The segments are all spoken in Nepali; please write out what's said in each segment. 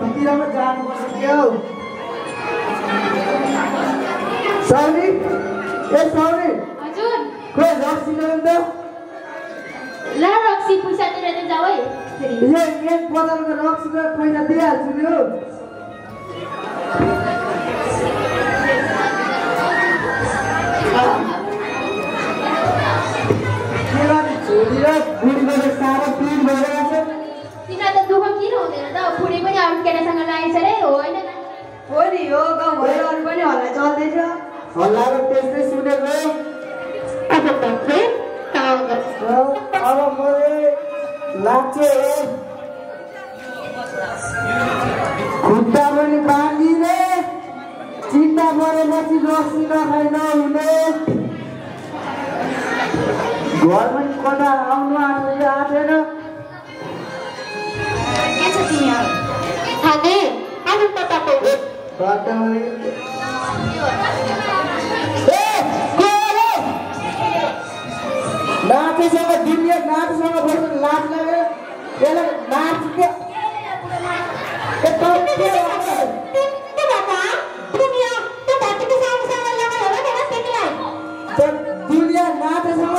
भक्तितिरमा जानुपर्छ के हौ साउनी ए साउनी हजुर खोइ रक्सी ल्याउनु त ला रक्सी पैसा तिरेर जाऊ है फेरि एक बोतलको रक्सीको पैसा दिइहाल्छु नि हौ तिमीलाई त दुःख किन हुँदैन त बुढी पनि अरू केटासँग लागेछ रे होइन हो नि हो गाउँभरि अरू पनि हल्ला चल्दैछ हल्लाको त्यस्तै सुनेको अब तपाईँ अब मलाई लाग्छ खुट्टा पनि बाँधिने चिन्ता परेपछि रक्सी नखाइ नहुने घर पनि कता आउनु आँटेन के छ तिमीहरू खाने आलु पकाएको नाचेसँग दुनियाँ नाचसँग बस्नु लाज लाग्यो यसलाई नाच के दुनियाँ नाचेसँग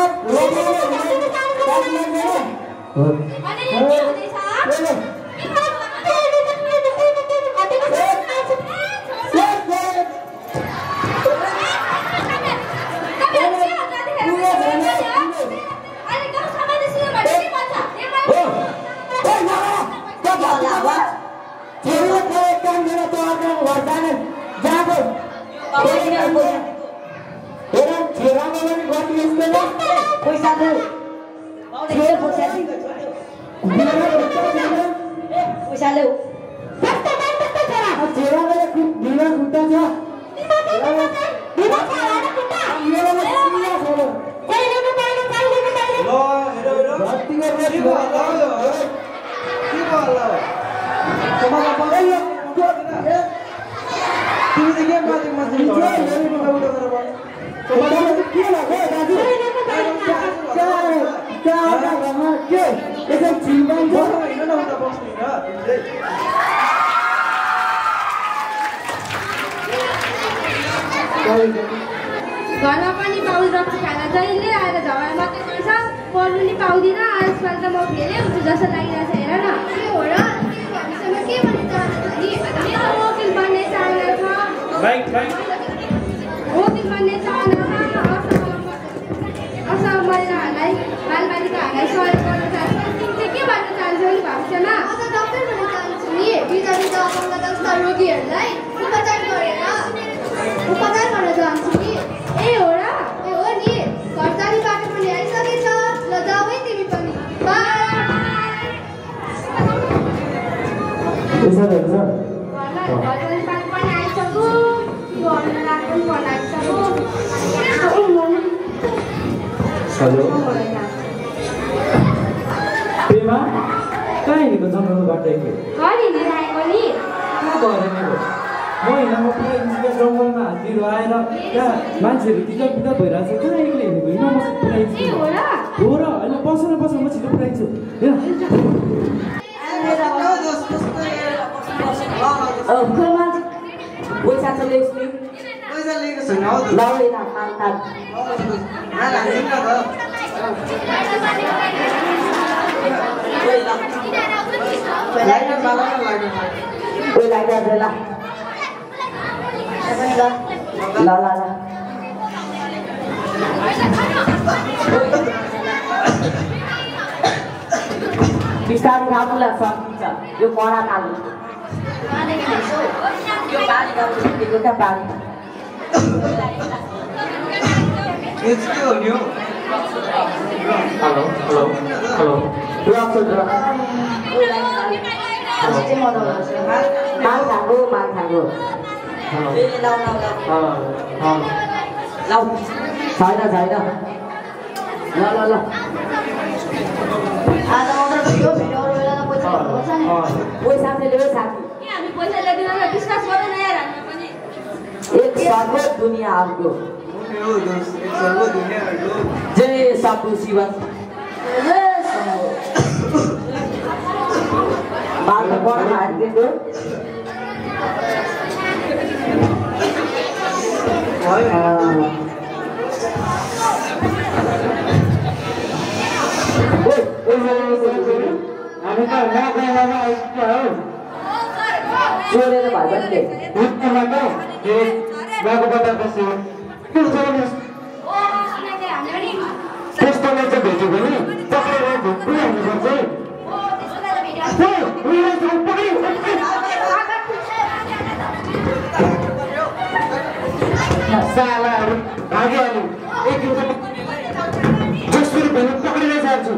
घरमा पनि पाउनु रक्सी खाना जहिले आएर झगडा मात्रै गर्छ पढ्नु नि पाउँदिनँ आजकल त म फेरि हुन्छु जस्तो लागिरहेछ हेर न के हो र भविष्यमा के भन्ने चाहना छ नि वकिल बन्ने चाहना छ वकिल बन्ने चाहना छ असम महिलाहरूलाई बालबालिकाहरूलाई सहयोग गर्न चाहन्छ तिमी चाहिँ के भन्न चाहन्छौ नि भविष्यमा डक्टर बन्न चाहन्छु नि विधविध अपङ्गता रोगीहरूलाई उपचार गर्न चाहन्छु नि ए हो र ए हो नि घर जाने बाटो पनि आइसकेछ ल जाऊ है तिमी पनि हेलो पेमा कहाँ हिँडेको जङ्गलको बाटो घर हिँडिरहेको नि म हिँड्दामा पुरा जङ्गलमा हात्तीहरू आएर त्यहाँ मान्छेहरू बिदा भइरहेको छ कहाँ एक्लै हिँडेको हिँड्न म पुऱ्याइदिन्छु हो र होइन बस न म छिटो पुऱ्याइदिन्छु पैसा चाहिँ ल्याउँछु नि पैसा लिएको छैन हौ लाउँदैन खानतान बिस्तारै खानुलाई सकिन्छ यो कडा खानु यो पानी गाउँछु क्या पानी हेलो माल खाएको छैन ल पैसा ल्यायो साथी एक सर्वोच्च दुनियाँ आपको जय साधु शिवन बाटो पढ्न हालिदिएको हामी त नगएमा आइपुग्यो हौ चोरेर भए पनि के उहाँको बजार बस्यो त्यस्तोलाई चाहिँ भेट्यो भने पक्रेर पुरै हाल्नुपर्छ सालाहरू भागिहाल्यो एक दिन जसरी भने पक्रेर जान्छु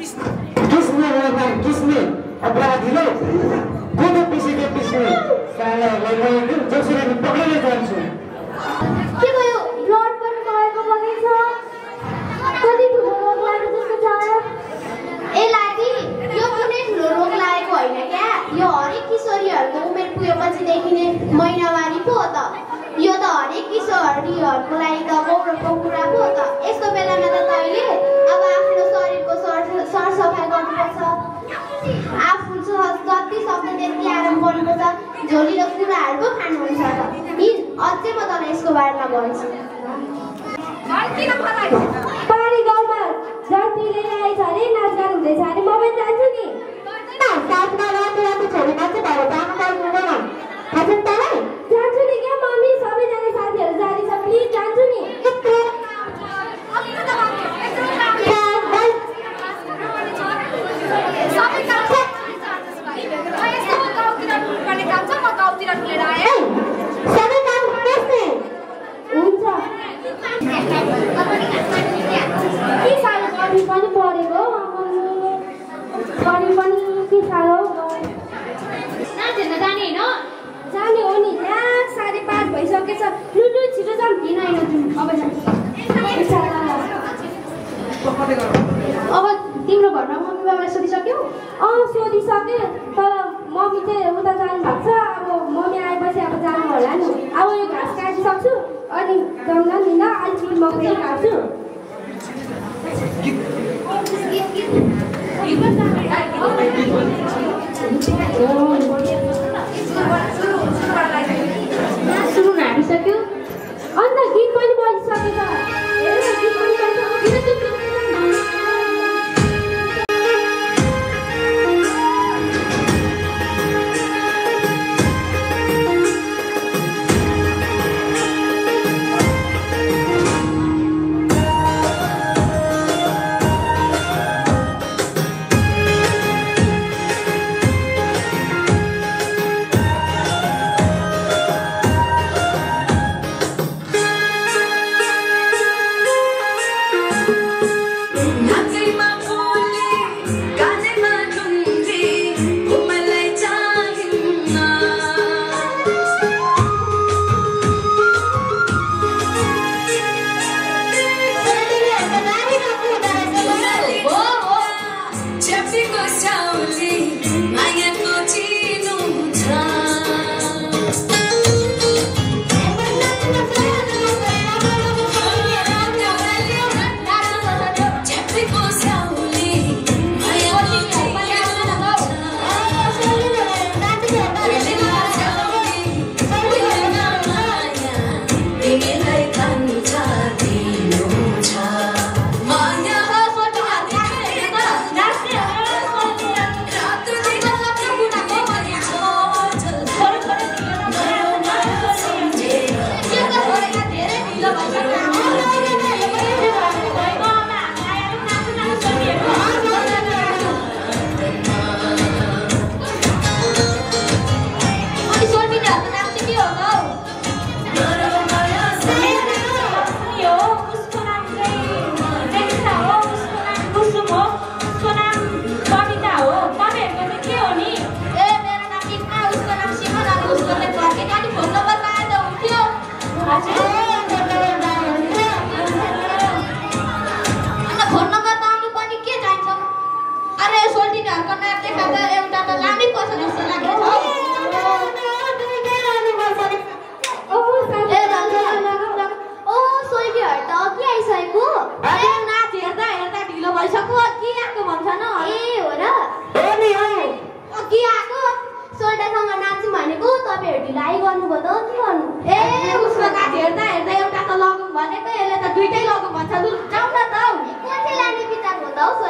किस्ने अपराधीले कोदो पिसेको पिस्ने सालाहरूलाई जसरी पक्रेर जान्छु के भयो ब्लड पनि गएको पनि छ कति ठुलो रोग लागेको जस्तो छ ए लागी यो कुनै ठुलो रोग लागेको होइन क्या यो हरेक किशोरीहरूको उमेर पुगेपछि देखिने महिनावारी पो हो त यो त हरेक किशोरीहरूको लागि त गौरवको कुरा पो हो त यस्तो बेलामा त तैँले अब आफ्नो शरीरको सरसफाइ गर्नुपर्छ आफू जति सक्छ त्यति आराम गर्नुपर्छ झोलिलो कुराहरू पो खानुहुन्छ त अझै म तँलाई यसको बारेमा भन्छु पारी गाउँमा जति लिएर आएछ अरे नाचगान हुँदैछ अरे म पनि जान्छु नि साथमा रातो रातो छोरी मात्रै भएर जानु पर्दैन थाहा छ तँलाई जान्छु नि क्या मम्मी सबैजना साथीहरू जाने छ प्लिज जान्छु नि सबै काम बस्ने हुन्छ के साह्रो गर्मी पनि परेको गर्मी पनि के साह्रो जाने होइन जाने हो नि यहाँ 5:30 भइसकेछ लु छिटो जाऊँ किन होइन अब अब तिम्रो घरमा मम्मी बाबालाई सोधिसक्यौ सोधिसकेँ तर मम्मी चाहिँ उता जानु भएको छ अब मम्मी आएपछि अब जानु होला नि अब यो घाँस काटिसक्छु अनि जाउँला नि ल अलिकति मकै काट्छु सुरु हालिसक्यो अन्त गीत पनि बजिसकेछ गीत पनि बजिसक्यो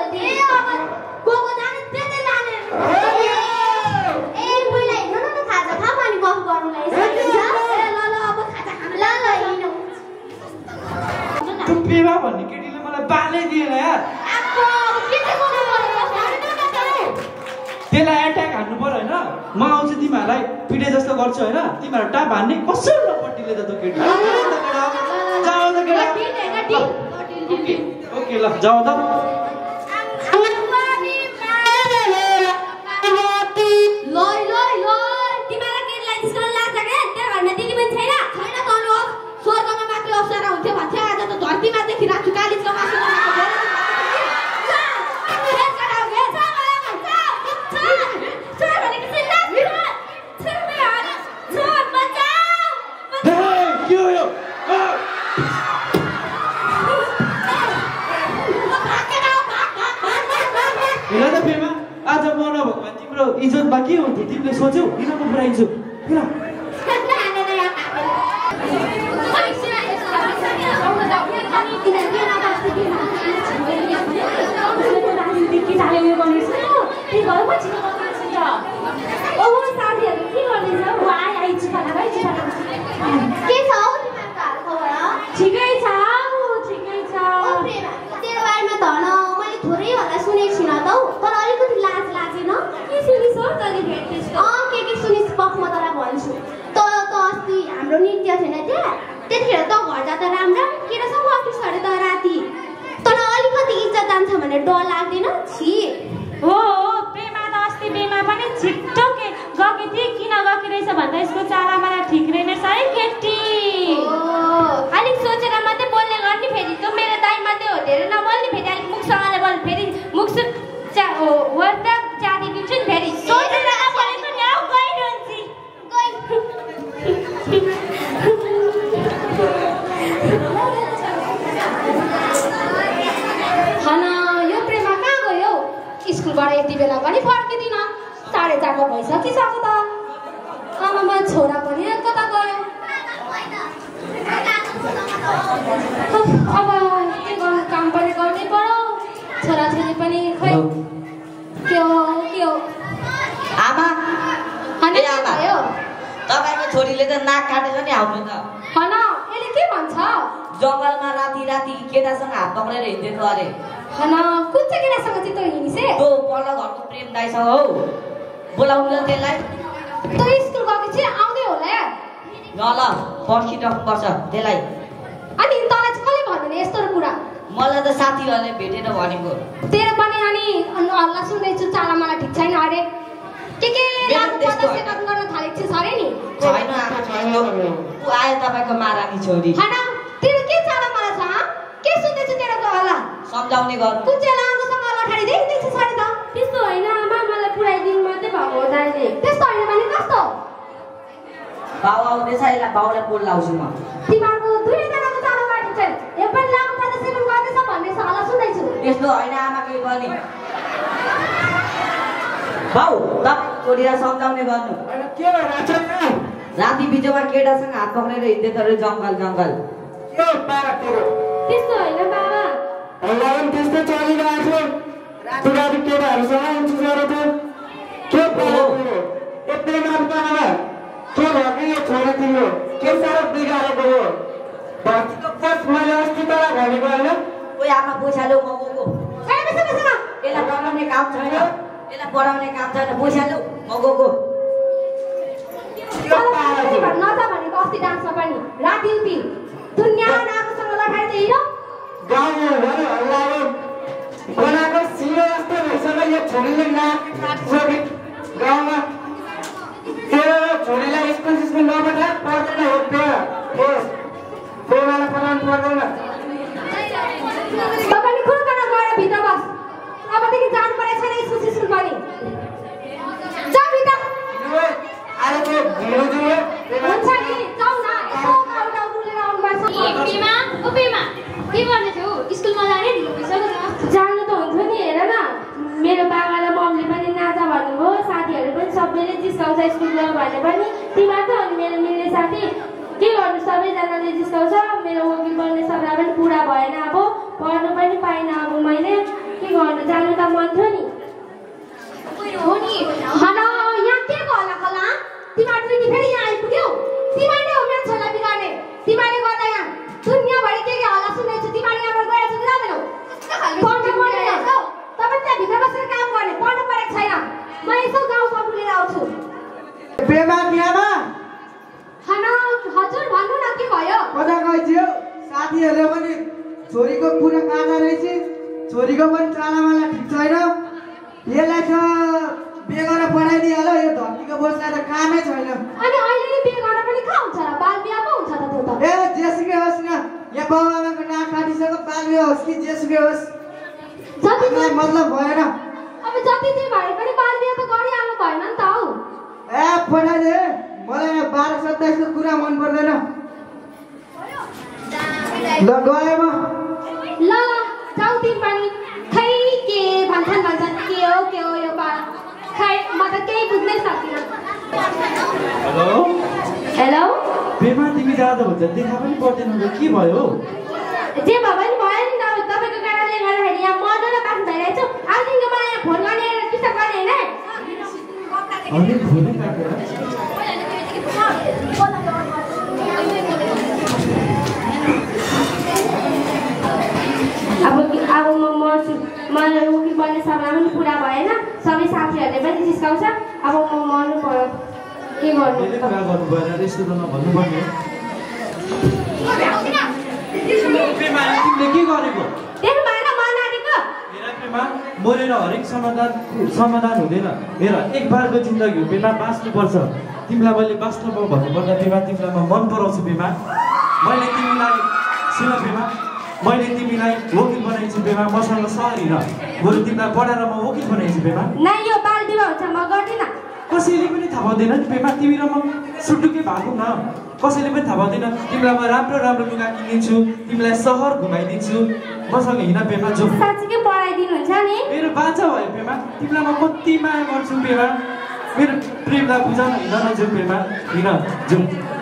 ए अब गएको जाने त्यतै लाने ए पहिला हिँड्नु न खाजा खा अनि गफ गर्नुलाई ए ल अब खाजा खानु ल हिँड्नु त्यो पेवा भन्ने केटीले मलाई बालै दिएन यार त्यसलाई एट्याक हान्नु पर्यो होइन म आउँछु तिमीहरूलाई पिटे जस्तो गर्छु होइन तिमीहरू टाप हान्ने कसरी नपट्टिले त त्यो केटी जाऊ त केटा ओके ल जाऊ त आज म नभएको भए तिम्रो इज्जतमा के हुन्थ्यो तिमीले सोच्यौ किन म पुऱ्याइन्छु ठिकै छ तेरो बारेमा धन मैले थोरै होला सुनेको छुइनँ त हौ तर अलिकति लाज लागेन के सुनिस् हो तैँले भेट्टिस् के सुनिस् पख म तँलाई भन्छु त अस्ति हाम्रो नृत्य थिएन त्यहाँ त्यतिखेर त घर जाँदा राम्रो केटासँग अफिस अरे त राति तर अलिकति इज्जत जान्छ भने डर लाग्दैन छि हो प्रेमा त अस्ति बेमा पनि छिट्टो गएकी थिए किन गएकी रहेछ भन्दा यसको चाला मलाई ठिक रहेनछ है केटी अलिक सोचेर मात्रै बोल्ने गर्ने फेरि त्यो मेरो दाइ मात्रै हो धेरै नबोल्ने फेरि अलिक मुखसँगले बोल्ने फेरि मुख वर्दा जाति दिन्छु नि फेरि सोचेर बोलेको नि आऊ गइरहन्छु खाना यो प्रेमा कहाँ गयो स्कुलबाट यति बेला पनि फर्किँदिन 4:30 भइसकिसक्यो त आमामा छोरा पनि कता गयो अब के गर्नु काम पनि गर्नै पर्यो छोराछोरी पनि खै के हो आमा अनि आमा तपाईको छोरीले त नाक काटेछ नि आउनु त हन यसले के भन्छ जङ्गलमा राति राति केटासँग हात पक्रेर हिँड्दै अरे हन कुन चाहिँ केटासँग चाहिँ त हिँडिसे त्यो पल्लो घरको प्रेम दाइसँग हौ बोलाउनु ल त्यसलाई त स्कुल गएको चाहिँ आउँदै होला ल पर्खिराख्नुपर्छ त्यसलाई अनि तँलाई चाहिँ कसले भन्दैन यस्तो कुरा मलाई त साथीहरूले भेटेर भनेको तेरो पनि अनि हल्ला सुन्दैछु चाला मलाई ठिक छैन अरे के लागु पर्दा सेकन गर्न थालेको छ अरे नि छैन आमा छैन ऊ आयो तपाईँको महारानी छोरी हैन तेरो के चाला मलाई छ के सुन्दैछु तेरो त हल्ला सम्झाउने गर्नु कुन चाहिँ लामोसँग लठाडी देखिँदैछ सरी त त्यस्तो होइन आमा मलाई पुऱ्याइदिनु मात्रै भएको हो दाइले त्यस्तो होइन भने कस्तो बाउ आउँदैछ यसलाई बाउलाई बोल लाउँछु म तिमीहरूको दुईजनाको चाला बाटो चाहिँ एक पनि लागु पर्दा सेकन गर्दैछ भन्ने हल्ला सुन्दैछु त्यस्तो होइन आमा के गर्ने बाउ तपाईँ छोरीलाई सम्झाउने गर्नु के भइरहेछ राति बिचमा केटासँग हात पक्रेर हिँड्दै तर जङ्गल के बाबा तेरो त्यस्तो होइन बाबा हल्ला पनि त्यस्तै चलिरहेको छ राति केटाहरूसँग हुन्छ गरे त के भयो यत्रो नामकामा के भयो कि यो छोरा तिम्रो के साह्रो बिगारेको हो भर्तीको बस मैले अस्ति तँलाई भनेको होइन कोही आमा पैसा ल्याऊ म गएको यसलाई पढाउने काम छैन पैसा ल्याऊ म गएको नजा भनेको अस्ति डान्समा पनि राति उति दुनियाँ नाकोसँग लठाइदिए हिँड्यो गाउँमा भने हल्ला बनाएको सिरो जस्तो भइसक्यो यो छोरीले नाक काटिसक्यो गाउँमा तेरो छोरीलाई स्कुल नपठा पर्दैन हो प्रेमालाई पठाउनु पर्दैन तपाईँले खुर्कन गएर भित्र बस अबदेखि जानु परेको छैन स्कुल पनि जा भित्र अरे त्यो ढिलो दियो हुन्छ नि जाऊ न यसो एउटा उलेर आउनुपर्छ के गर्दैछौ स्कुलमा जाने ढिलो भइसक्यो जानु त हुन्छ नि हेर न मेरो बाबा र मम्मीले पनि नाचा भन्नुभयो साथीहरू पनि सबैले जिस्काउँछ स्कुल गयो भने पनि तिमीहरू त अनि मेरो मिल्ने साथी के गर्नु सबैजनाले जिस्काउँछ मेरो वकिल बन्ने सपना पनि पुरा भएन अब पढ्नु पनि पाइनँ अब मैले के गर्नु जानु फेरि यहाँ आइपुग्यौ तिमीले हो मेरो छोरा बिगार्ने तिमीले गर्दा यहाँ दुनियाँभरि के हल्ला सुनेको छु तिमीले यहाँबाट गएर छु जाँदैनौ पढ्नु पर्दैन तपाईँ त्यहाँ भित्र बसेर काम गर्ने पढ्नु परेको छैन म यसो गाउँमा बुलेर आउँछु प्रेमा बिहामा खाना हजुर भन्नु न के भयो कता गइथियो साथीहरूले पनि छोरीको कुरा काट्दा रहेछ छोरीको पनि चालामाला ठिक छैन यसलाई त बिहे गरेर पढाइदिइहाल्यो यो धर्तीको बोसलाई त कामै छैन अनि अहिले नि बिहे गर्न पनि कहाँ हुन्छ र बाल बिहे पो हुन्छ त त्यो त ए जेसुकै होस् न यहाँ बाबुआमाको नाक काटिसक्यो बाल बिहे होस् कि जेसुकै होस् जति मतलब भएन अब जति जे भए पनि बाल बिहे त गरिहाल्नु भएन नि त हौ ए पठाइदे मलाई 12-27 को कुरा मन पर्दैन ल गए म ल जाऊ तिमी पनि खै के भन्छन् के हो यो बा खै म त केही बुझ्नै सक्दिनँ हेलो हेलो पेमा तिमी जाँदा हुन्छ देखा पनि पर्दैन त के भयो जे भए पनि भयो नि त तपाईँको कारणले गर्दाखेरि यहाँ मर्न र बाँच्नु भइरहेको छु अबदेखिको मलाई यहाँ फोन गर्ने डिस्टर्ब गर्ने होइन अनि फोनै काटेर अब म मर्छु मलाई वकिल बन्ने सपना पनि पुरा भएन सबै साथीहरूले पनि जिस्काउँछ अब म मर्नु पर्यो के गर्नु मैले कुरा गर्नु भएन यस्तो त नभन्नु पर्ने पेमा तिमीले के गरेको देख्नु भएन मर्न आँटेको हेर पेमा मरेर हरेक समाधान हुँदैन हेर एक बारको जिन्दगी हो पेमा बाँच्नुपर्छ तिमीलाई मैले बाँच्न भन्नुपर्दा पेमा तिमीलाई म मन पराउँछु पेमा मैले तिमीलाई सुन पेमा मैले तिमीलाई वकिल बनाइछु पेमा मसँग सहरी र बरु तिमीलाई पढाएर म वकिल बनाइछु पेमा नै यो बाल बिहे हुन्छ म गर्दिनँ कसैले पनि थाहा पाउँदैन नि पेमा तिमी र म सुटुकै भएको न कसैले पनि थाहा पाउँदैन तिमीलाई म राम्रो राम्रो लुगा किनिदिन्छु तिमीलाई सहर घुमाइदिन्छु मसँग हिँड पेमा जाऊ साँच्चीकै पढाइदिनुहुन्छ नि मेरो बाचा भयो पेमा तिमीलाई म कति माया गर्छु पेमा मेरो प्रेमलाई बुझाउन हिँड न जाऊ पेमा हिँड जाऊ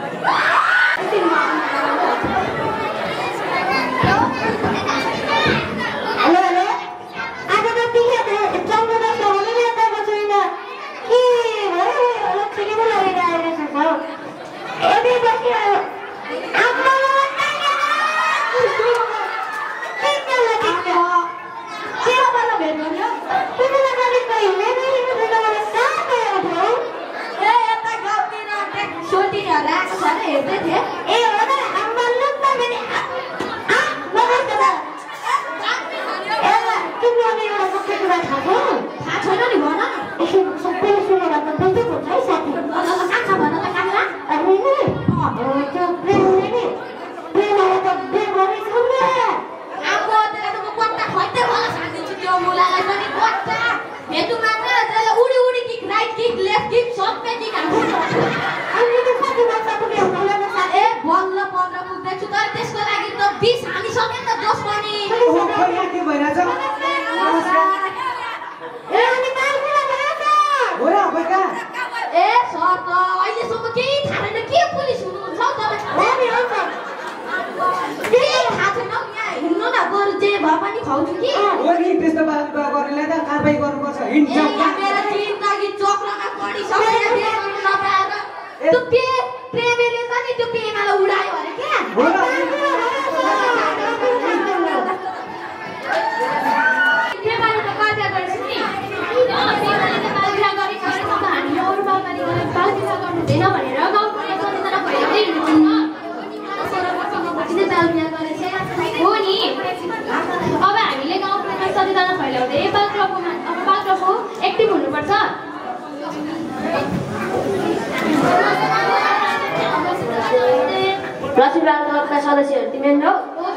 सदस्यहरू तिमी हो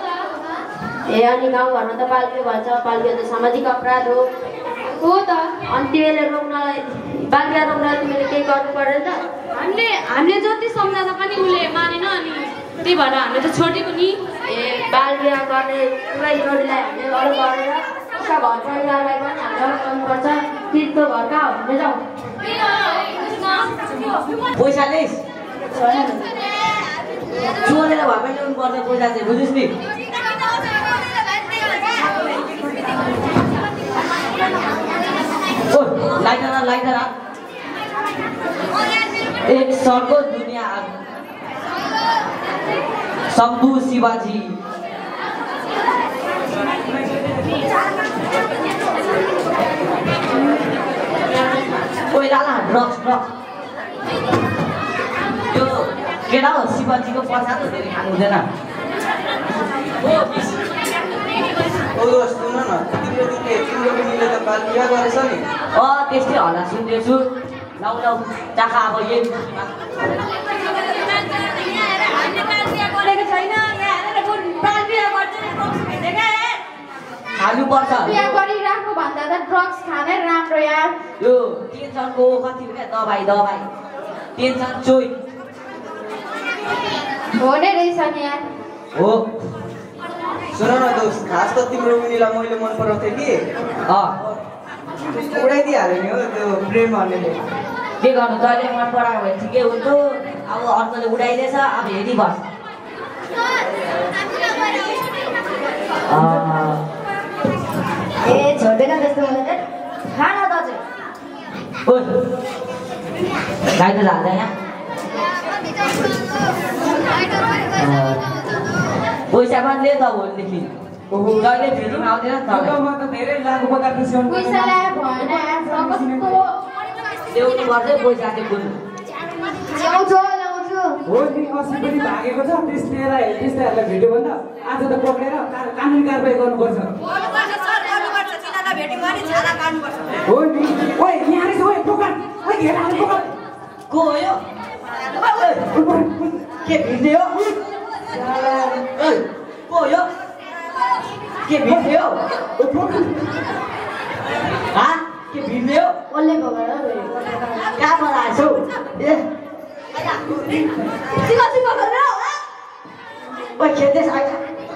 ए अनि गाउँघरमा त बाल बिहे भन्छ बाल बिहे त सामाजिक अपराध हो त अनि तिमीले रोक्नलाई बाल बिहे रोक्नलाई तिमीले केही गर्नु पर्दैन त हामीले जति सम्झाउँदा पनि उसले मानेन अनि त्यही भएर हामीले त छोडेको नि ए बाल बिहे गर्ने पुरै जोडीलाई हामीले अरू गरेर उसका घर परिवारलाई पनि हामीले अरू गर्नुपर्छ तिर्को घर कहाँ हो भने जाउँ पैसा लिइस् चोरेर भए पनि ल्याउनु पर्छ पैसा चाहिँ बुझिस् नि ओ लाइटर एक सरको दुनिया शम्भु शिवाजी कोइलाला ड्रग्स यो केटा हो शिवाजीको प्रसाद धेरै खानु हुँदैन सुन न तिम्रो बहिनीले त बाल बिहा गरेछ नि त्यस्तै होला सुन्दैछु लौ चाखा अब यही खानुपर्छ बिहा गरिराख्नु भन्दा त ड्रग्स खानै राम्रो यार यो टेन्सनको कति हो क्या दबाई टेन्सन चोइ हो नै रहेछ नि यार हो सुन न दोस्त खास त तिम्रो बहिनीलाई मैले मन पराउँथेँ कि उडाइदिइहाल्यो नि हो त्यो प्रेम भन्नेले के गर्नु तैँले मन परायो भने ठिकै हुन्थ्यो अब अर्कोले उडाइदिएछ अब हेरिबस् छोड्दैन जस्तो मलाई त खाना दाजु गाई त झाल्दैन पैसा पनि ले त भोलिदेखि जहिले फेरि आउँदैन त धेरै लागु पदार्थ सेवन पैसा ल्याए भएन कस्तो ल्याउनु पर्छ पैसा चाहिँ बुझ्नु ल्याउँछु हो नि अस्ति पनि भागेको छ त्यस्तैहरूलाई भेट्यो भने आज त पक्रेर कानुनी कारबाही गर्नुपर्छ हो नि ओइ यहाँ रहेछ ओइ पकड ओइ घेर हाल पकड को हो यो के भिड्दै हो को हो यो के भिड्दै हो के भिड्दै हो कसले भगाएर कहाँबाट आएछौ ए चिको गरेर ओइ खेल्दैछ आइज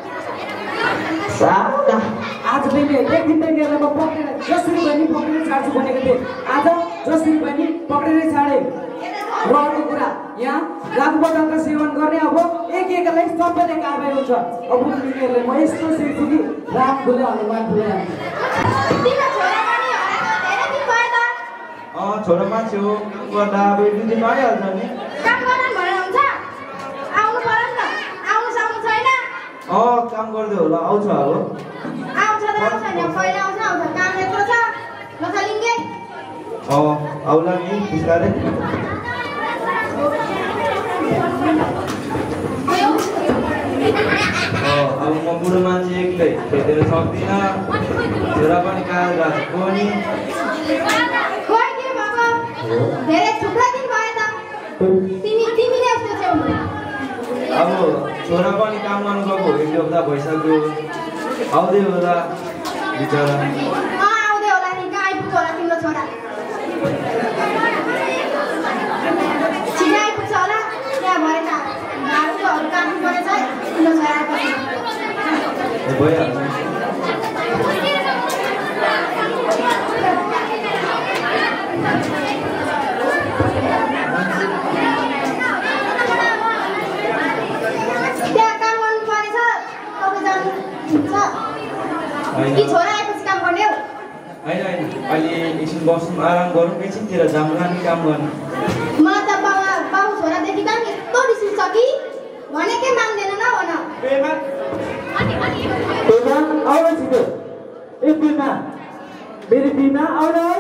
साका आज पनि एक दिन त लिएर म पक्रेर जसरी पनि पक्रेर छाड्छु भनेको थिएँ आज जसरी पनि पक्रेरै छाडे र अर्को कुरा यहाँ लागु पदार्थ सेवन गर्ने अब एकलाई सबैले कारबाही हुन्छ अब उनीहरूले म यस्तो सिक्छु कि राम फुले हनुमान फुले छोरा मान्छे हो गर्दा अब एक दुई दिन आइहाल्छ नि काम गर्न भनेर हुन्छ आउनु पर्यो नि त आउनु सक्नु छैन काम गर्दै होला आउँछ अब आउँछ त आउँछ नि पहिला आउँछ काम यत्रो छ नचलिङ्गे आउला नि बिस्तारै अब म बुढो मान्छे एक्लै खेदेर सक्दिनँ छोरा पनि कहाँ गएको नि खोइ के बाबा धेरै थुप्रै दिन भयो त तिमीले यस्तो छौ अब छोरा पनि काम गर्नु गएको एक हप्ता भइसक्यो आउँदै होला बिचरा आउँदै होला नि कहाँ आइपुग्छ होला तिम्रो छोरा छिटो आइपुग्छ होला त्यहाँ भएर त भाडुकोहरू काट्नु परेछ तिम्रो छोरा आएपछि भइहाल्छ त्यहाँ काम गर्नु परेछ तपाईँ जानुहुन्छ कि छोरा आएपछि काम गर्ने हो होइन अहिले एकछिन बस्नु आराम गरौँ एकछिनतिर जाउँला नि काम गर्नु मलाई त बाबु छोरादेखि त यस्तो रिस उठ्छ कि भनेकै मान्दैन न भन पेमा आउन छिटो ए पेमा मेरो पेमा आउन हौ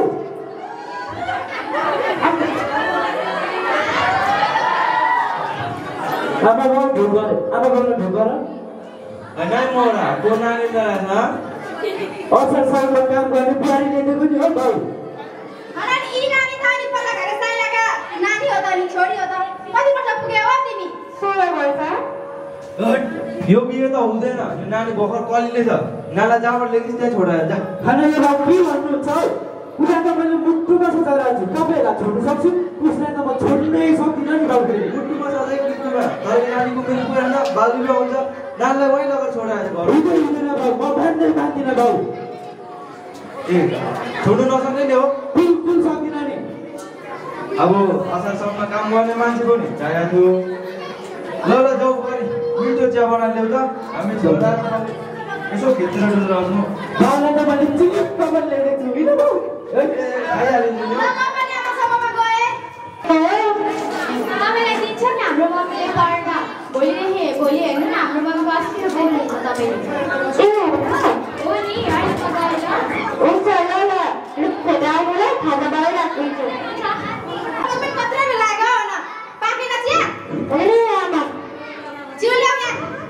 आमा बाउ ढुक गरे आमा बाउले ढुक गर होइन मोरा को नानी त असल सालमा काम गर्ने बुहारी ल्याइदिएको नि हो बाउ अनि यी नानी त नि पल्ला घर साइलाका नानी हो त नि छोरी हो त कतिपल्ट पुग्यो हो तिमी सोह्र भयो त यो बिहे त हुँदैन यो नानी भर्खर कलिले छ नाला जहाँबाट ल्याइदिन्छ त्यहाँ छोडाएर जा खाना यो बाउ के भन्नुहुन्छ हौ उता त मैले मुटुमा सजाएर छु तपाईँहरूलाई छोड्नु सक्छु उसलाई त म छोड्नै सक्दिनँ नि बाउ फेरि मुटुमा सधैँ मुटुमा तर नानीको मेरो पुरा बाल बिहा हुन्छ नानीलाई वहीँ लगेर छोडाएर घर हुँदैन बाउ म मान्दै मान्दिनँ बाउ ए छोड्नु नसक्ने नि हो बिल्कुल सक्दिनँ नि अब असारसम्म काम गर्ने मान्छे पनि चाहिएको थियो ल जाऊ गरी मिठो चिया बनाएर ल्याउ त हामी छोरा यसो खेततिर डुल्नु बाउलाई त मैले चिप्प पनि ल्याइदिएको छु किन बाउ खाइहालिन्छ नि म पनि आमा सभामा गए तपाईँलाई दिन्छ नि हाम्रो मम्मीले गरेर भोलि हेर्नु न हाम्रो मम्मीको अस्ति बोल्नुहुन्छ तपाईँले हो नि होइन हुन्छ ल ल खोजाउनुलाई खाजा बनाइराख्छु तपाईँ कत्रो बेला लाग्यो न पाकेन चिया होइन आमा चिउ ल्याउने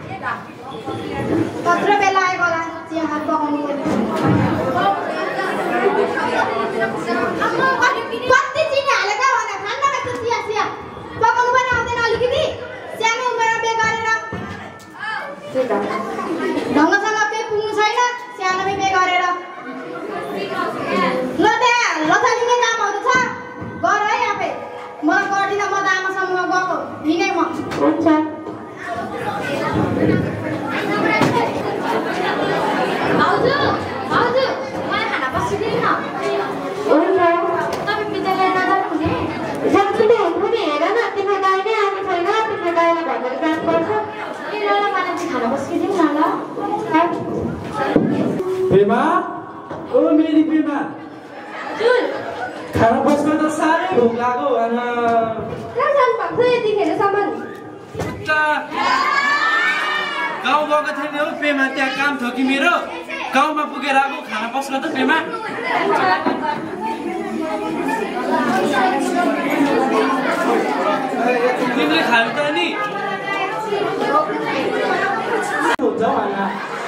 कत्रो बेला आएको होला चिया हात पकाउनु कति चिनी हालेको भने खान्न रहेछ चिया चिया पकाउनु पनि आउँदैन अलिकति सानो उमेरमा बिहे गरेर ढङ्गसँग केही पुग्नु छैन सानोमै बिहे गरेर ल त्यहाँ लथालिङ्गे कामहरू छ गर है आफै मलाई गर्दिनँ म त आमासँग गएको हिँडै म हुन्छ भाउजू भाउजू मलाई खाना बसिदिनु न हुन्छ तपाईँ विद्यालय नजानुहुने जान्छु नि हेर न तिम्रो गाई नै आएको छैन तिम्रो गाईलाई भनेर जानुपर्छ ए ल ल मलाई चाहिँ खाना बसिदिनु न ल पेमा ओ मेरी पेमा जुल खाना बस्न त साह्रै भोक लाग्यो कहाँ जानु भएको छ यतिखेरसम्म गाउँ गएको थिएँ नि हौ पेमा त्यहाँ काम थियो कि मेरो गाउँमा पुगेर आएको खाना पस्न त पेमा तिमीले खायो त नि हुन्छ खाना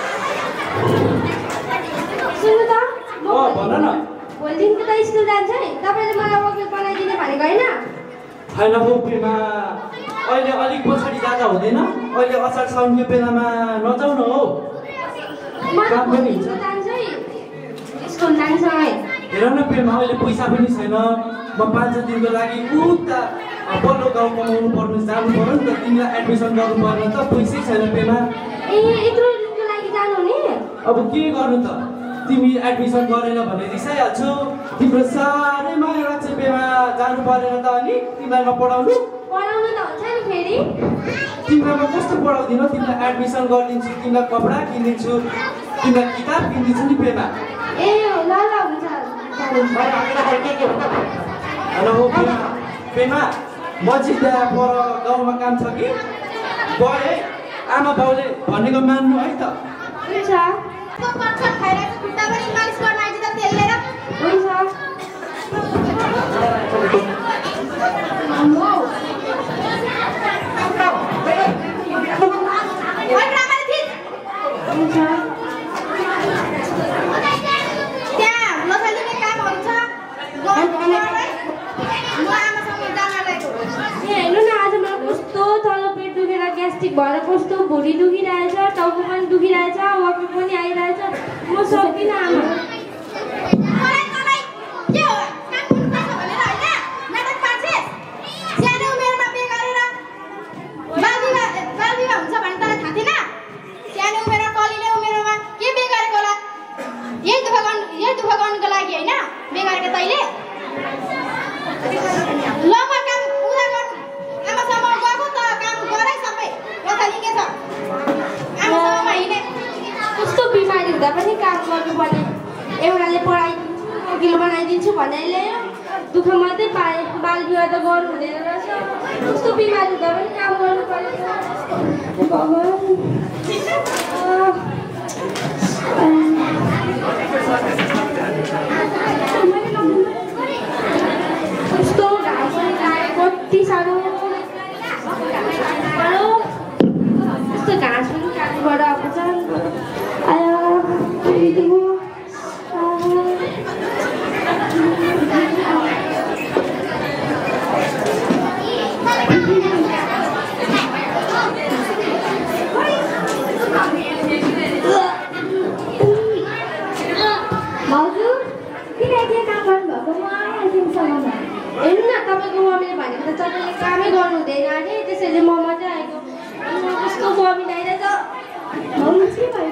सुन्नु त भन न भोलिदेखिको त स्कुल जान्छ है तपाईँले मलाई वकिल बनाइदिने भनेको होइन होइन हौ पेमा अहिले अलिक पछाडि जाँदा हुँदैन अहिले असार साउनको बेलामा नजाउ न हौ म त काम पनि भोलिदेखिको हुन्छ जान्छु है स्कुल जान्छ है हेर न पेमा अहिले पैसा पनि छैन म 5 दिनको लागि उता पल्लो गाउँ कमाउनु पर्नु जानु पर्यो नि त तिमीलाई एडमिसन गर्नु पर्ने त पैसै छैन पेमा ए यत्रो दिनको लागि जानु नि अब के गर्नु त तिमी एडमिसन गरेन भने रिसाइहाल्छु तिम्रो साह्रै माया लाग्छ पेमा जानु परेन त अनि तिमीलाई नपढाउनु पढाउनु त हुन्छ नि फेरि तिमीलाई म कस्तो पढाउँदिनँ तिमीलाई एडमिसन गरिदिन्छु तिमीलाई कपडा किनिदिन्छु तिमीलाई किताब किनिदिन्छु नि पेमा ए ल ल हुन्छ हेलो पेमा पेमा म चाहिँ त्यहाँ पर गाउँमा काम छ कि गएँ है आमा बाउले भनेको मान्नु है त हुन्छ खाइरहेको खुट्टा पनि मालिस गर्न आइदिँदा तेल लिएर हुन्छ त्यहाँ लथालिङ्गे कामहरू छ हेर्नु न आज मलाई कस्तो तल पेट दुखेर ग्यास्ट्रिक भएर कस्तो भुँडी दुखिरहेछ टाउको पनि दुखिरहेछ वकिल पनि आइरहेछ म सक्दिनँ आमा कस्तो बिमारी हुँदा पनि काम गर्नुपर्ने एउटाले पढाइदिन्छु वकिल बनाइदिन्छु भनेर ल्यायो दुःख मात्रै पाएँ बाल विवाह त गर्नु हुँदैन रहेछ कस्तो बिमारी हुँदा पनि काम गर्नु परेछ कस्तो घाम पनि लाग्यो कति साह्रो कस्तो घाँस पनि काट्नुबाट आएको छ आयो भाउजू किन के काम गर्नुभएको म आइहाल्छु हेर्नु न तपाईँको मम्मीले भनेको त तपाईँले कामै गर्नु हुँदैन अरे त्यसैले म मात्रै आएको कस्तो मम्मी आइरहेछ के भयो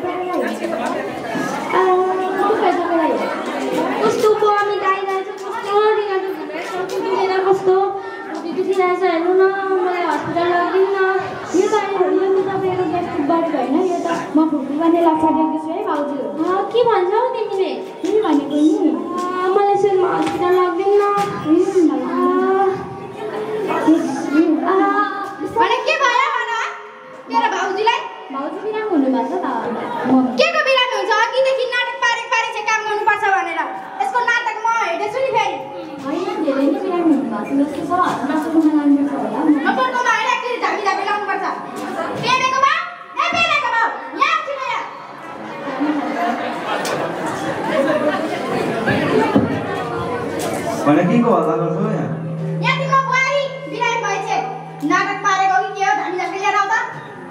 तपाईँलाई कस्तो मम्मी आइरहेछ कस्तो दुखेर कस्तो दुखिरहेछ हेर्नु न मलाई हस्पिटल लगिदिनु न यो त तपाईँको ग्यास्ट्रिक बारी होइन यो त म फुर्ती गर्ने लक्ष्य दिएको छु है भाउजू के भन्छौ तिमीले के भनेको नि मलाई चाहिँ हस्पिटल लगिदिनु न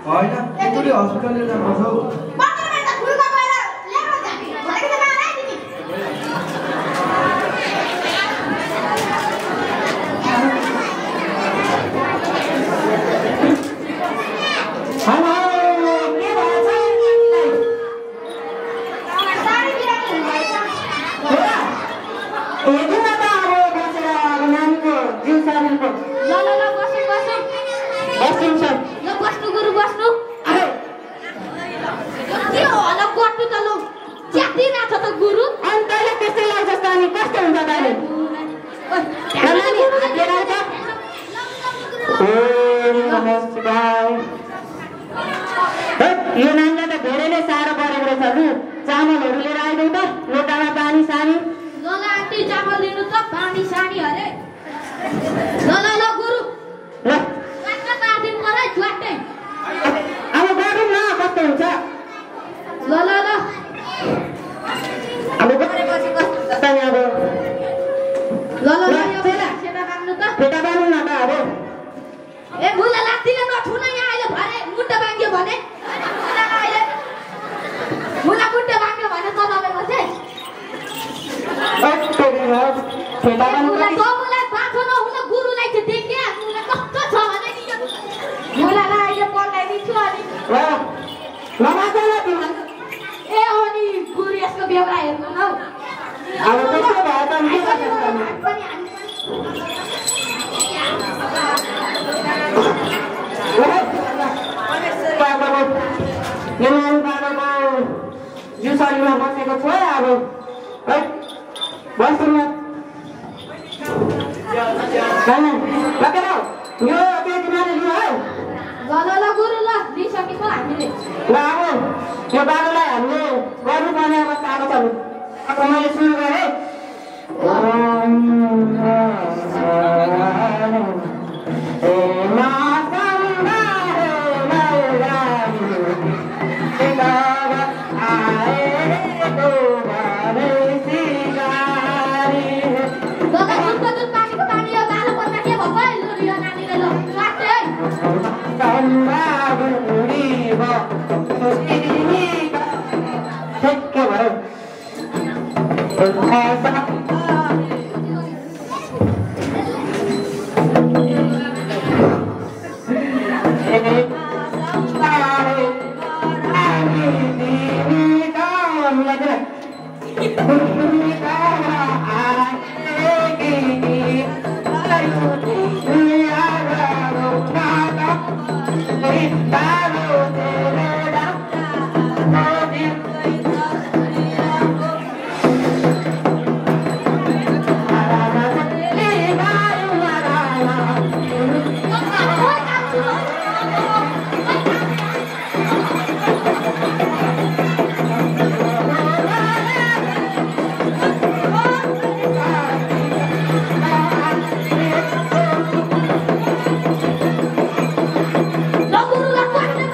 होइन एकचोटि हस्पिटल लिएर जानुपर्छ हौ यो नानीलाई त धेरै नै साह्रो परेको रहेछ लु चामलहरू लिएर आइदेऊ त लोटामा पानी सानी ल आन्टी चामल लिनु त पानी सानी अरे ल गुरु ल दिन मलाई झ्वाट्टै अब गरौँ न कस्तो हुन्छ ल अब गरेपछि कस्तो हुन्छ अब ल यो बेला सेता बाँध्नु त फेटा बाँध्नु न त अब ए मुला लात्तीले नछुन यहाँ अहिले भरे मुट्टा बाँग्यो भने मुला मुट्टा बाँग्यो भने त नभएको चाहिँ फेटा मुला गमुलाई बाँधो नहुन गुरुलाई चाहिँ देखे मुला कस्तो छ भने नि मुलालाई अहिले पढाइदिन्छु अनि ए अनि गुरु यसको बेहोरा हेर्नु न अब त्यस्तो भए त यो नानी बाबाको जिउ शरीरमा बसेको छ अब है बस्नु यो त्यतिमाले लियो है ल गुरु ल लिइसकेको हामीले ल अब यो बाबालाई हामीले गर्नुपर्ने अब चाँडो छ अब मैले सुरु गरेँ ल गुरुलाई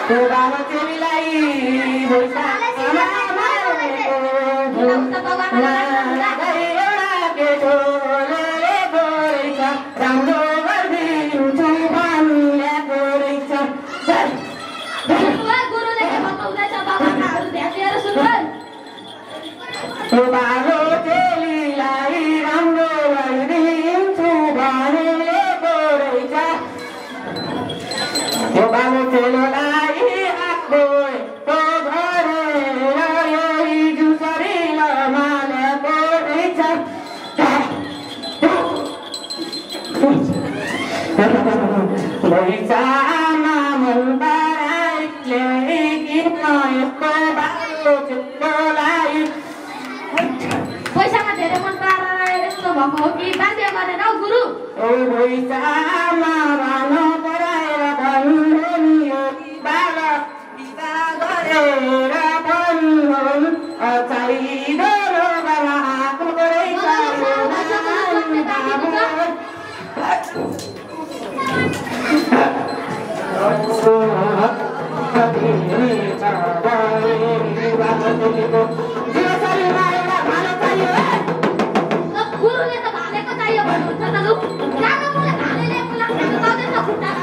त्यो बाबा चेलीलाई भैसामा एउटा केटोले गोरेछ राम्रो गरिदिन्छु भन्याको रहेछ त्यो बाबा चेलीलाई राम्रो गरिदिन्छु भनेको रहेछ त्यो बाबा चेलीलाई आएको तो घरेर यही जुसरीमा मानेको रहेछ भैसामा मन पराइले किन यस्तो बाबा चेलीलाई पैसामा धेरै मन पराएर यस्तो भएको हो कि बाध्य गरेर हौ गुरु ओ भैसामा भानु पराएर भन्नु नि बाबा बिदा गरेर भन्नु चाहिँदो बाबा आएको रहेछ गुरुले त भालेको चाहियो भन्नुहुन्छ त लु जानु मलाई भालेले मलाई खानु पाउँदैन खुट्टा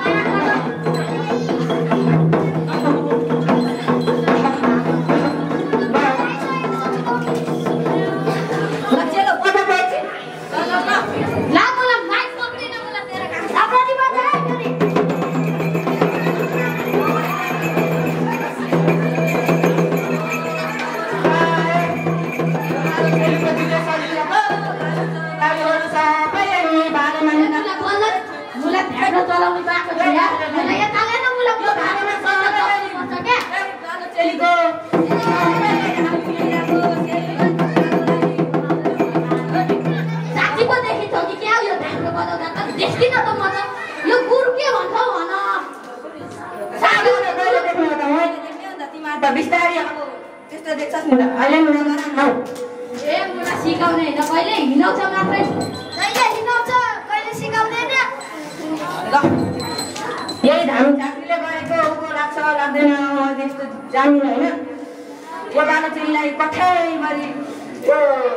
चलाउनु पाएको छु यार मलाई यहाँ तालेन मुला यो भालेमा पर्छ के जानु चेलीको साथीको देखिन्छ कि क्या यो ढाङ्गो बजाउँदा त देखिन त म त यो गुरु के भन्छ भन साथीले कहिले देख्नु त मैले देख्ने नि त तिमीहरु त बिस्तारै अब त्यस्तो देख्छस् नि त अहिले मुला गर्न खाऊ ए मुला सिकाउने हैन कहिले हिँडाउँछ मात्रै कहिले हिँडाउँछ कहिले सिकाउँदैन ल यही धाम झाँक्रीले गरेको उँभो लाग्छ लाग्दैन म त्यस्तो जान्दिनँ होइन यो बालो चेलीलाई कठैभरि यो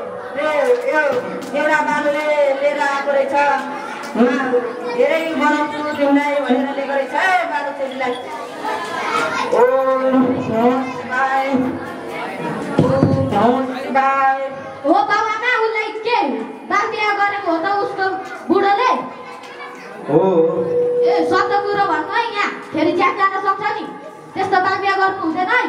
एउटा बालोले लिएर आएको रहेछ धेरै बनाउँछु तिमीलाई भनेर लिएको रहेछ बालो चेलीलाई ओम शिवाय हो बाबामा उसलाई के दान बिहा गरेको हो त उसको बुढोले हो ए सत्य कुरो भन्नु है यहाँ फेरि ज्यान जान सक्छ नि त्यस्तो दान बिहा गर्नु हुँदैन है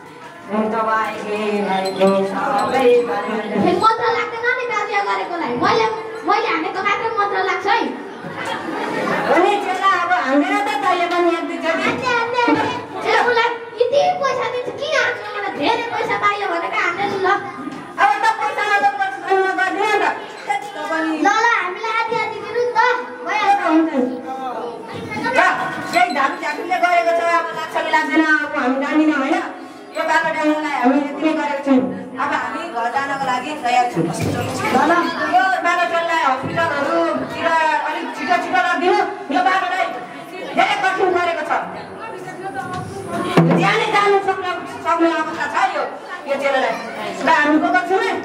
फेरि मन्त्र लाग्दैन नि दान बिहा गरेकोलाई मैले हानेको मात्र मन्त्र लाग्छ है अनि चेला अब हान्दैन त तैले पनि एक दुई चोटि ए उसलाई यति पैसा दिन्छ किन हान्नु मलाई धेरै पैसा पाइयो भनेको हान्ने नि ल अब त पैसामा त गर्दैन त ल हामीलाई आधी आधी दिनु नि त भइहाल्छ हुन्छ ल यही धाम झाँक्रीले गरेको छ अब लाग्छ कि लाग्दैन अब हामी जान्दिनँ होइन यो बाटो डाङ्गोलाई हामी यति नै गरेको छौँ अब हामी घर जानको लागि तयार छौँ ल यो बाटो चेलीलाई हस्पिटलहरूतिर अलिक छिटो छिटो लगिदिनु यो बाटोलाई धेरै कठिन गरेको छ ज्यानै जानु सक्ने अवस्था छ यो चेलीलाई ल हामी गएको छौँ है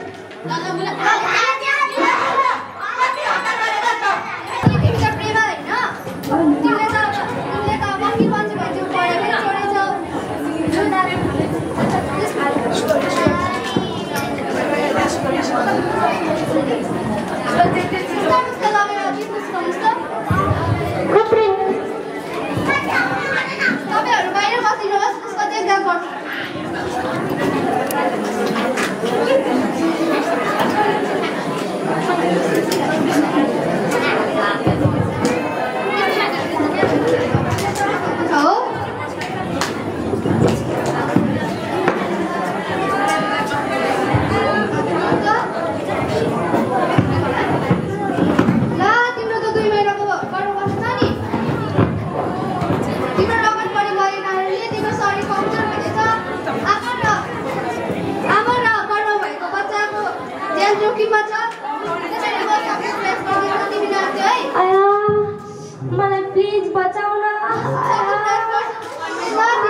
तपाईँहरू बाहिर बसिनुहोस् उसको देखभाल गर्छु मलाई प्लिज बचाउन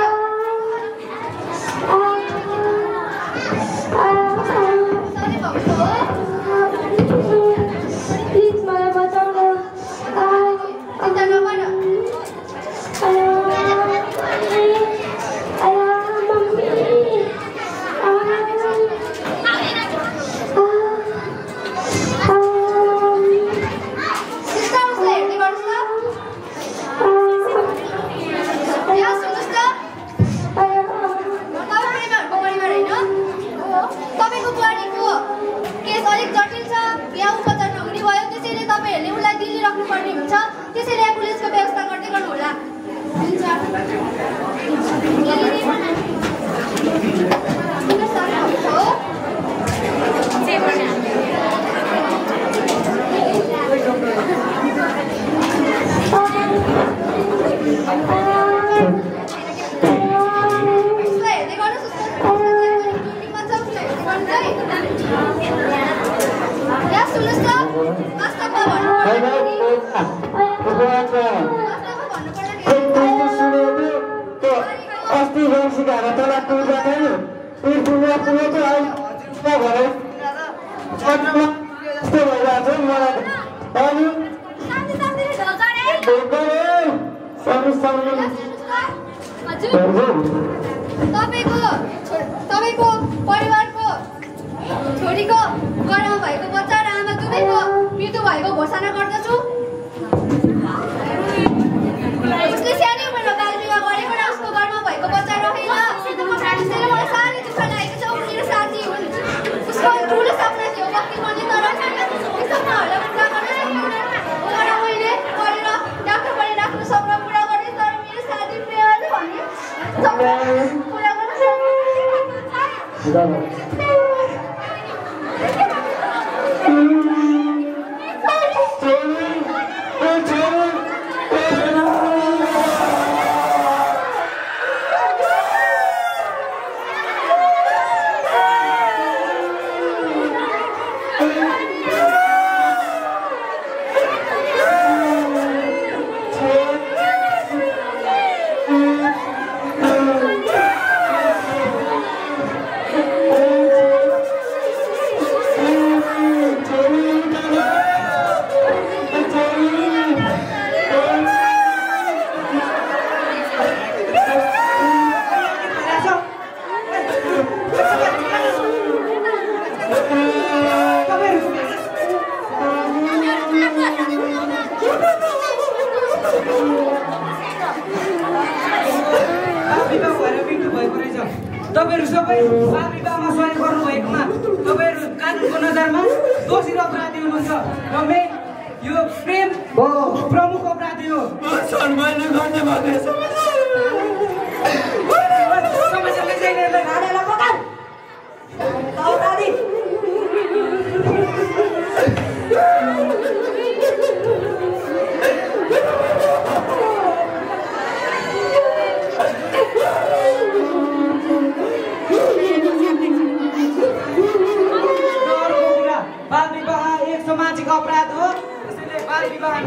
तपाईँको परिवारको छोरीको घरमा भएको बच्चा र आमा दुवैको मृत्यु भएको घोषणा गर्दछु। उसले सानै उमेरमा बाल विवाह गरेको र उसको घरमा भएको बच्चा रहेन। त्यसैले मलाई साह्रै दुःख लागेको छ। ऊ मेरो साथी हुन्। उसको ठुलो सपना थियो भक्ति गर्ने, तर त्यो सपनाहरूलाई पुरा गर्न सकेन। मैले पढेर डाक्टर बनेर आफ्नो सपना पुरा गरेँ, तर मेरो साथी प्रेमले भने सपना पुरा गर्न सकेन। तपाईहरु सबै बाल विवाहमा सहयोग गर्नुभएकोमा तपाईहरु कानुनको नजरमा दोषी र अपराधी हुनुहुन्छ र यो प्रेम प्रमुख अपराधी हो। सम्मान गर्ने भएको समस्याले चाहिँ राणालाई पकाऊ अपराधी सामाजिक अपराध हो। त्यसैले बाल विवाह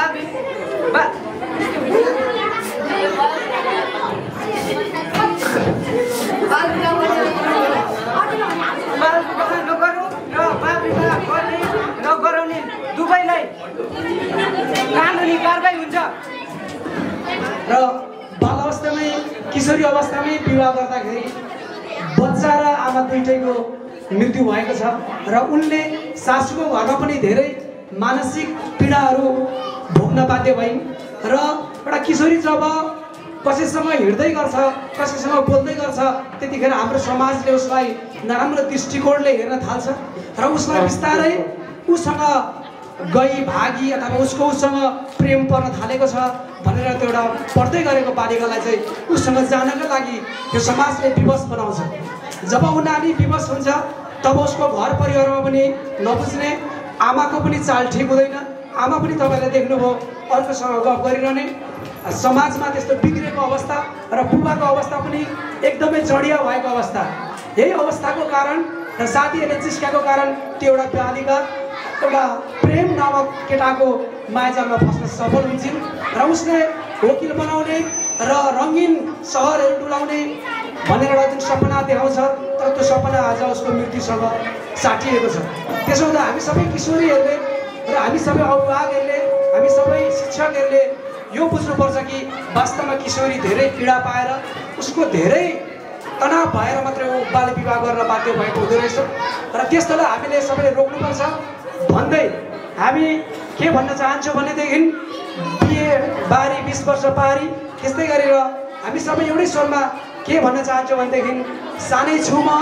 नगरौँ र बाल विवाह गर्ने नगराउने दुवैलाई कानुनी कारबाही हुन्छ। र बाल अवस्थामै किशोरी अवस्थामै विवाह गर्दाखेरि बच्चा र आमा दुईटैको मृत्यु भएको छ र उनले सासूको घरमा पनि धेरै मानसिक पीडाहरू भोग्न बाध्य भइन् र एउटा किशोरी जब कसैसँग हिँड्दै गर्छ, कसैसँग बोल्दै गर्छ, त्यतिखेर हाम्रो समाजले उसलाई नराम्रो दृष्टिकोणले हेर्न थाल्छ र उसलाई बिस्तारै उसँग गई भागी अथवा उसँग प्रेम पर्न थालेको छ भनेर त्यो एउटा पढ्दै गरेको बालिकालाई चाहिँ उसँग जानका लागि यो समाजले विवश बनाउँछ। जब ऊ नानी विवश हुन्छ तब उसको घर परिवारमा पनि नबुझ्ने, आमाको पनि चाल ठिक हुँदैन। आमा पनि तपाईँले देख्नुभयो अर्कोसँग गफ गरिरहने, समाजमा त्यस्तो बिग्रेको अवस्था र बुबाको अवस्था पनि एकदमै चढिया भएको अवस्था। यही अवस्थाको कारण र साथीहरूले जिस्काको कारण त्यो एउटा बालिका एउटा प्रेम नामक केटाको मायाजालमा फस्न सफल हुन्छन् र उसले वकिल बनाउने र रङ्गीन सहरहरू डुलाउने भनेर एउटा जुन सपना देखाउँछ, तर त्यो सपना आज उसको मृत्युसँग साटिएको छ। त्यसो हुँदा हामी सबै किशोरीहरूले र हामी सबै अभिभावकहरूले, हामी सबै शिक्षकहरूले यो बुझ्नुपर्छ कि वास्तवमा किशोरी धेरै पीडा पाएर उसको धेरै तनाव भएर मात्रै ऊ बाल विवाह गर्न बाध्य भएको हुँदो रहेछ र त्यसलाई हामीले सबैले रोक्नुपर्छ भन्दै हामी के भन्न चाहन्छौँ भनेदेखि बिहे बारी 20 वर्ष पारी त्यस्तै गरेर हामी सबै एउटै स्वरमा के भन्न चाहन्छौँ भनेदेखि सानै छु म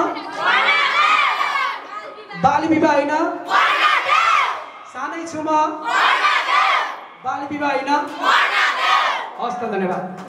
बाल विवाह होइन, सानै छु म बाल विवाह होइन। हस् त, धन्यवाद।